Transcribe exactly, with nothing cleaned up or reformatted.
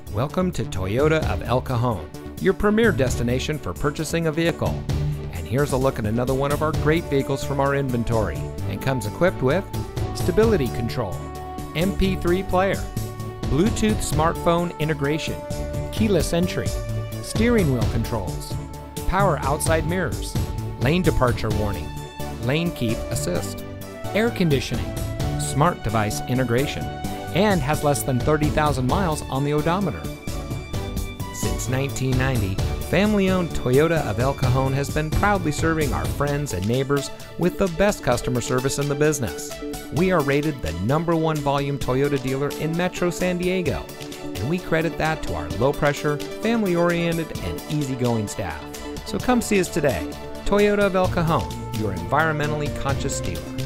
Welcome to Toyota of El Cajon, your premier destination for purchasing a vehicle. And here's a look at another one of our great vehicles from our inventory, and comes equipped with stability control, M P three player, Bluetooth smartphone integration, keyless entry, steering wheel controls, power outside mirrors, lane departure warning, lane keep assist, air conditioning, smart device integration, and has less than thirty thousand miles on the odometer. Since nineteen ninety, family-owned Toyota of El Cajon has been proudly serving our friends and neighbors with the best customer service in the business. We are rated the number one volume Toyota dealer in Metro San Diego, and we credit that to our low-pressure, family-oriented, and easygoing staff. So come see us today. Toyota of El Cajon, your environmentally conscious dealer.